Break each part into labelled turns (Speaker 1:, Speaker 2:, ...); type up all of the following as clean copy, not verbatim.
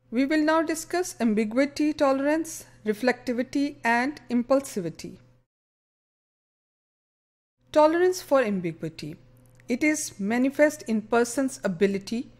Speaker 1: We will now discuss ambiguity tolerance, reflectivity, and impulsivity. Tolerance for ambiguity. It is manifest in person's ability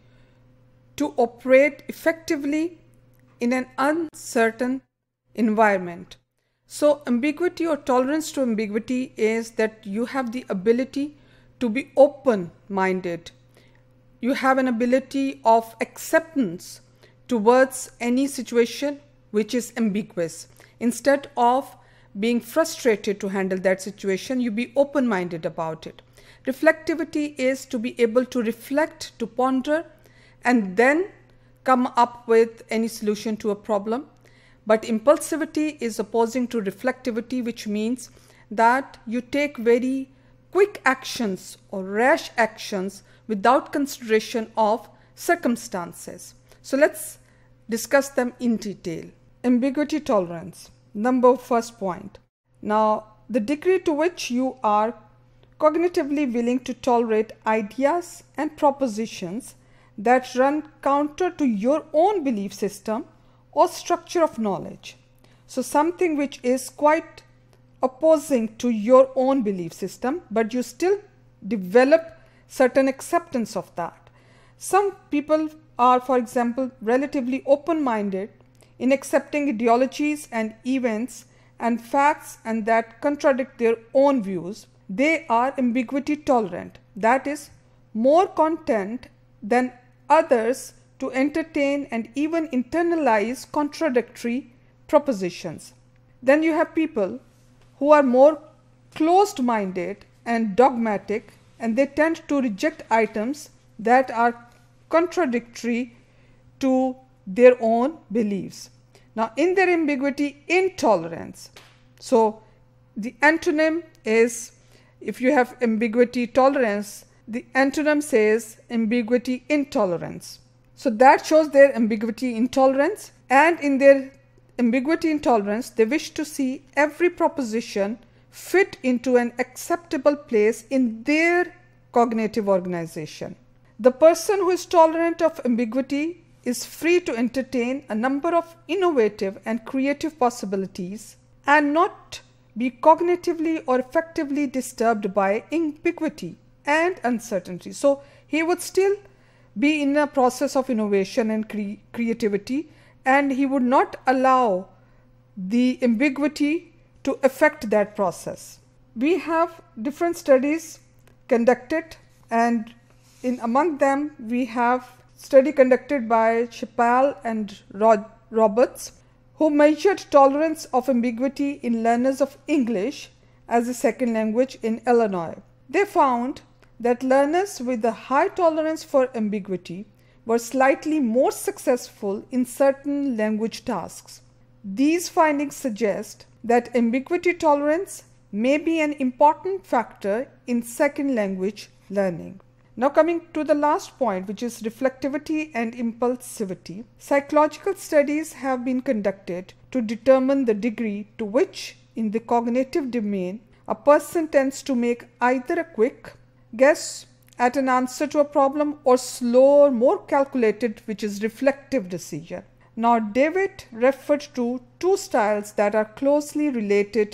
Speaker 1: to operate effectively in an uncertain environment. So ambiguity or tolerance to ambiguity is that you have the ability to be open-minded. You have an ability of acceptance towards any situation which is ambiguous. Instead of being frustrated to handle that situation, you be open-minded about it. Reflectivity is to be able to reflect, to ponder, and then come up with any solution to a problem. But impulsivity is opposing to reflectivity, which means that you take very quick actions or rash actions without consideration of circumstances. So let's discuss them in detail. Ambiguity tolerance. First point. Now, the degree to which you are cognitively willing to tolerate ideas and propositions that run counter to your own belief system or structure of knowledge. So something which is quite opposing to your own belief system, but you still develop certain acceptance of that. Some people are, for example, relatively open-minded in accepting ideologies and events and facts and that contradict their own views. They are ambiguity tolerant, that is, more content than others to entertain and even internalize contradictory propositions. Then you have people who are more closed-minded and dogmatic, and they tend to reject items that are contradictory to their own beliefs. Now, in their ambiguity, intolerance. So, the antonym is, if you have ambiguity tolerance, the antonym says ambiguity intolerance. So, that shows their ambiguity intolerance, and in their ambiguity intolerance, they wish to see every proposition fit into an acceptable place in their cognitive organization. The person who is tolerant of ambiguity is free to entertain a number of innovative and creative possibilities and not be cognitively or effectively disturbed by ambiguity and uncertainty. So he would still be in a process of innovation and creativity, and he would not allow the ambiguity to affect that process. We have different studies conducted, and among them we have study conducted by Chappell and Roberts, who measured tolerance of ambiguity in learners of English as a second language in Illinois. They found that learners with a high tolerance for ambiguity were slightly more successful in certain language tasks. These findings suggest that ambiguity tolerance may be an important factor in second language learning. Now coming to the last point, which is reflectivity and impulsivity. Psychological studies have been conducted to determine the degree to which in the cognitive domain a person tends to make either a quick guess at an answer to a problem or slower, more calculated, which is reflective decision. Now David referred to two styles that are closely related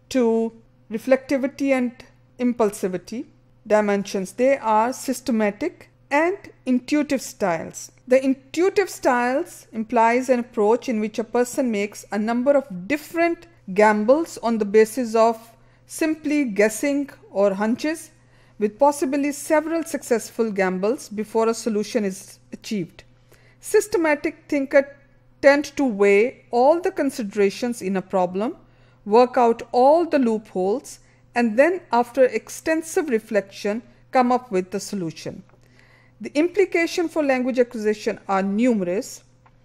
Speaker 1: to reflectivity and impulsivity dimensions. They are systematic and intuitive styles. The intuitive styles implies an approach in which a person makes a number of different gambles on the basis of simply guessing or hunches, with possibly several successful gambles before a solution is achieved. Systematic thinkers tend to weigh all the considerations in a problem, work out all the loopholes, and then after extensive reflection come up with the solution. The implications for language acquisition are numerous.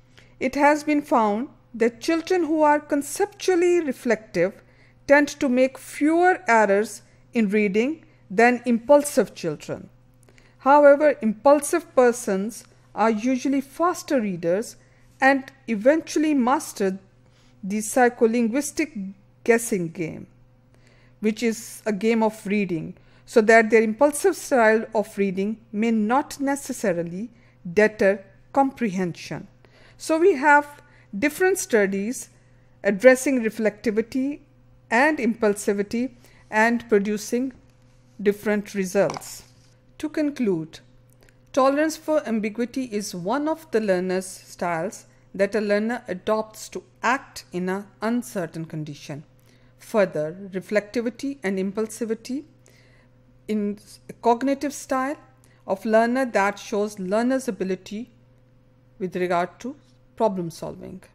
Speaker 1: It has been found that children who are conceptually reflective tend to make fewer errors in reading than impulsive children. However, impulsive persons are usually faster readers and eventually master the psycholinguistic guessing game, which is a game of reading, so that their impulsive style of reading may not necessarily deter comprehension. So we have different studies addressing reflectivity and impulsivity and producing different results. To conclude, tolerance for ambiguity is one of the learner's styles that a learner adopts to act in an uncertain condition. Further, reflectivity and impulsivity in a cognitive style of learner that shows learner's ability with regard to problem solving.